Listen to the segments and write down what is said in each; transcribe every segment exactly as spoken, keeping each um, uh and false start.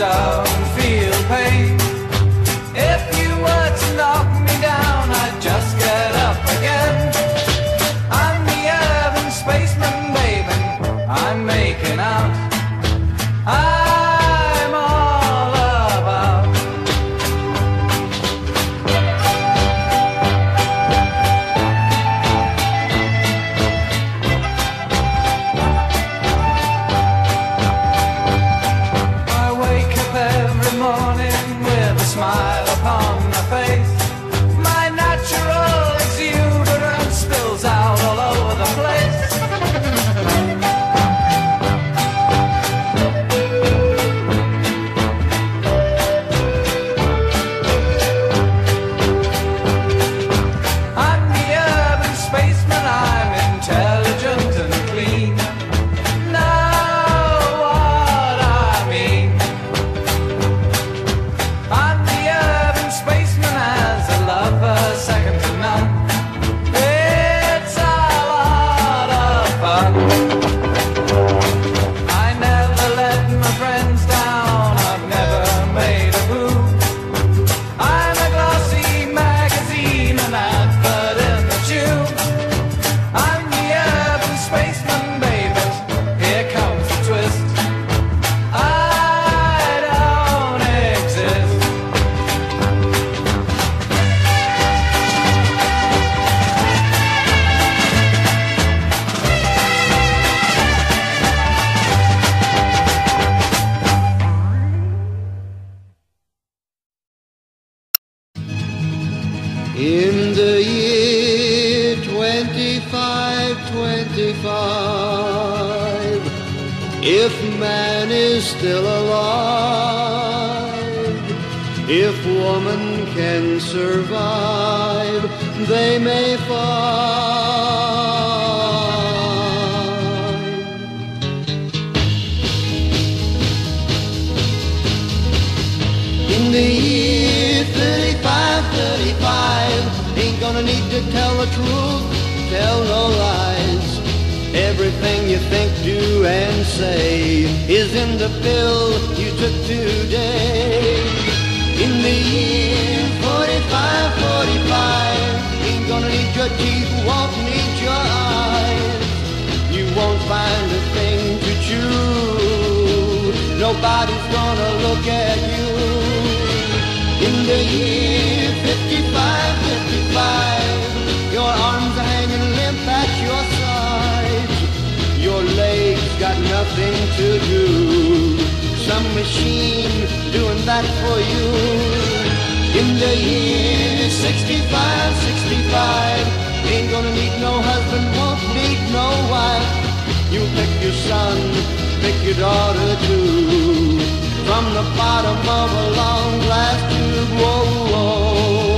don't feel pain. If you were to knock me down, I'd just get up again. I'm the urban spaceman, baby, I'm making out. I'm all about. I wake up every morning with a smile upon my face. My natural exuberance spills out all over the place. I'm the urban spaceman, I'm intelligent and clean. Know what I mean? I'm the urban spaceman, as a lover second to none. It's a lot of fun. I never let my friends down, I've never made a boo. I'm a glossy magazine, an advert in the tube. I'm the urban spaceman, baby, here comes the twist. I don't exist. In the year twenty-five twenty-five, if man is still alive, if woman can survive, they may find. In the year thirty-five thirty-five, ain't gonna need to tell the truth, tell no lies. Everything you think, do, and say is in the pill you took today. In the year forty-five forty-five, ain't gonna need your teeth, won't need your eyes. You won't find a thing to chew, nobody's gonna look at you. In the year fifty-five fifty-five, your arms are hanging limp at your sides. Your legs got nothing to do, some machine doing that for you. In the year sixty-five sixty-five, ain't gonna need no husband, won't need no wife. You pick your son, pick your daughter too, from the bottom of a long glass tube. Whoa, whoa.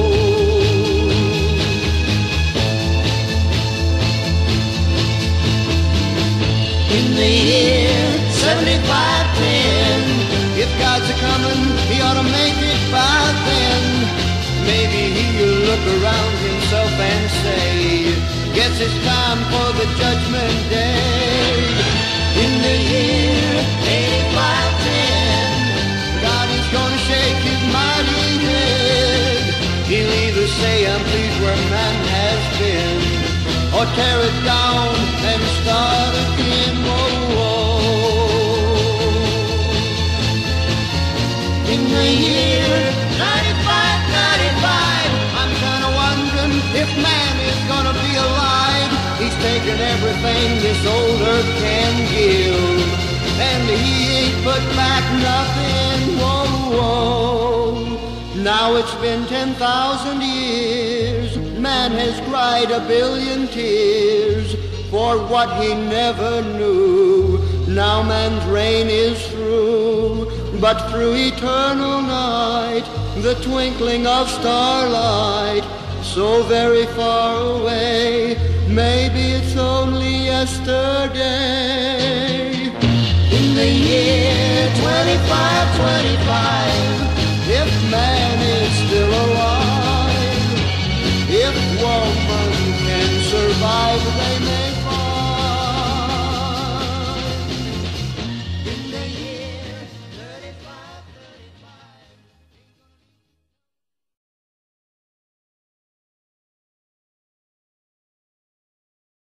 In the year seventy-five ten, if God's a-comin', he ought to make it by then. Maybe he'll look around himself and say, guess it's time for the judgment day. In the year eighty-five ten, God is gonna shake his mighty head. He'll either say, I'm pleased where man has been, or tear it down and start again. Whoa, whoa. In the year ninety-five ninety-five, I'm kinda wondering if man is gonna be alive. He's taken everything this old earth can give, and he ain't put back nothing. Whoa, whoa. Now it's been ten thousand years, man has cried a billion tears for what he never knew. Now man's reign is through, but through eternal night, the twinkling of starlight, so very far away, maybe it's only yesterday. In the year twenty-five twenty-five,